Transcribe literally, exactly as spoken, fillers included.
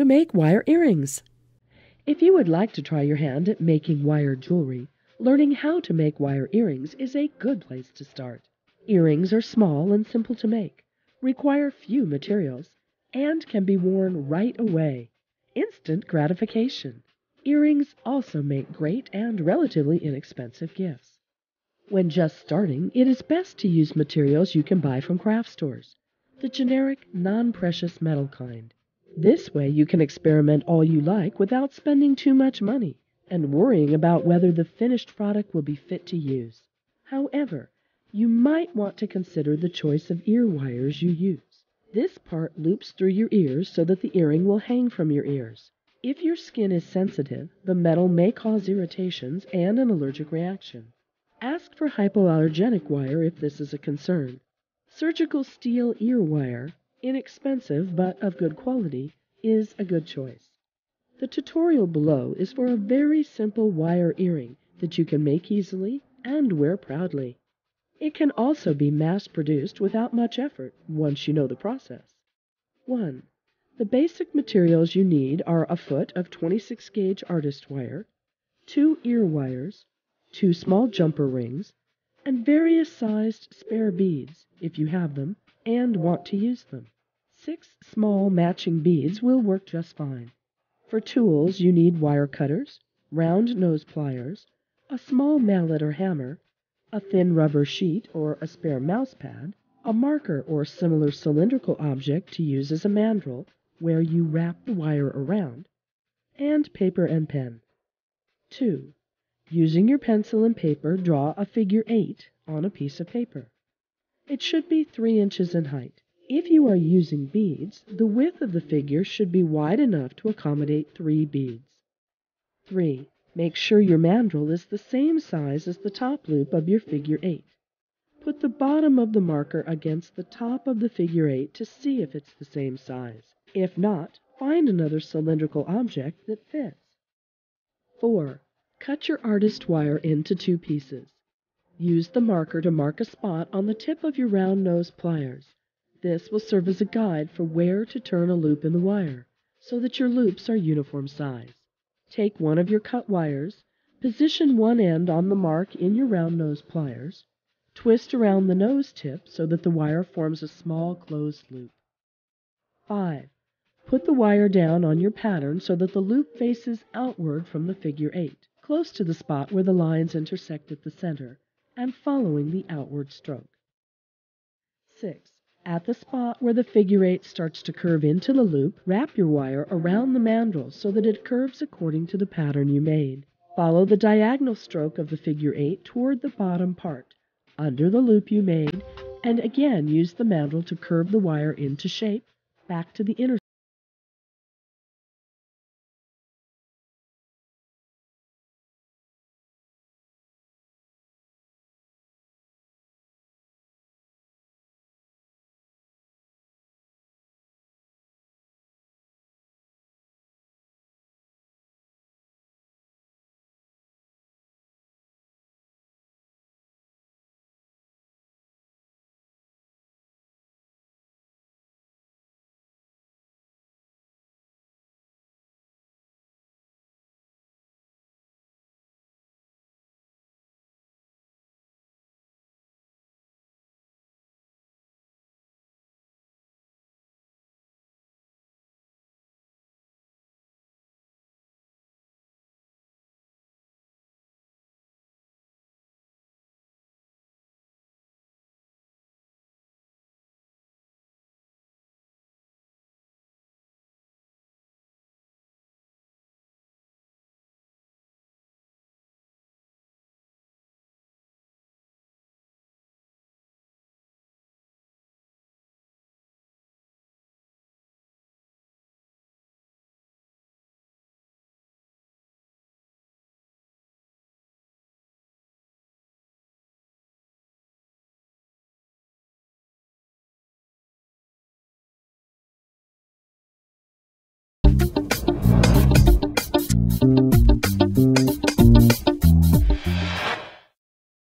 make wire earrings. If you would like to try your hand at making wire jewelry, learning how to make wire earrings is a good place to start. Earrings are small and simple to make, require few materials, and can be worn right away. Instant gratification. Earrings also make great and relatively inexpensive gifts. When just starting, it is best to use materials you can buy from craft stores, the generic, non-precious metal kind. This way you can experiment all you like without spending too much money and worrying about whether the finished product will be fit to use. However, you might want to consider the choice of ear wires you use. This part loops through your ears so that the earring will hang from your ears. If your skin is sensitive, the metal may cause irritations and an allergic reaction. Ask for hypoallergenic wire if this is a concern. Surgical steel ear wire, inexpensive but of good quality, is a good choice. The tutorial below is for a very simple wire earring that you can make easily and wear proudly. It can also be mass-produced without much effort once you know the process. one. The basic materials you need are a foot of twenty-six gauge artist wire, two ear wires, two small jumper rings, and various sized spare beads, if you have them and want to use them. Six small matching beads will work just fine. For tools, you need wire cutters, round nose pliers, a small mallet or hammer, a thin rubber sheet or a spare mouse pad, a marker or similar cylindrical object to use as a mandrel, where you wrap the wire around, and paper and pen. two. Using your pencil and paper, draw a figure eight on a piece of paper. It should be three inches in height. If you are using beads, the width of the figure should be wide enough to accommodate three beads. three. Make sure your mandrel is the same size as the top loop of your figure eight. Put the bottom of the marker against the top of the figure eight to see if it's the same size. If not, find another cylindrical object that fits. four. Cut your artist wire into two pieces. Use the marker to mark a spot on the tip of your round nose pliers. This will serve as a guide for where to turn a loop in the wire, so that your loops are uniform size. Take one of your cut wires, position one end on the mark in your round nose pliers, twist around the nose tip so that the wire forms a small closed loop. five. Put the wire down on your pattern so that the loop faces outward from the figure eight, close to the spot where the lines intersect at the center, and following the outward stroke. six. At the spot where the figure eight starts to curve into the loop, wrap your wire around the mandrel so that it curves according to the pattern you made. Follow the diagonal stroke of the figure eight toward the bottom part, under the loop you made, and again use the mandrel to curve the wire into shape, back to the inner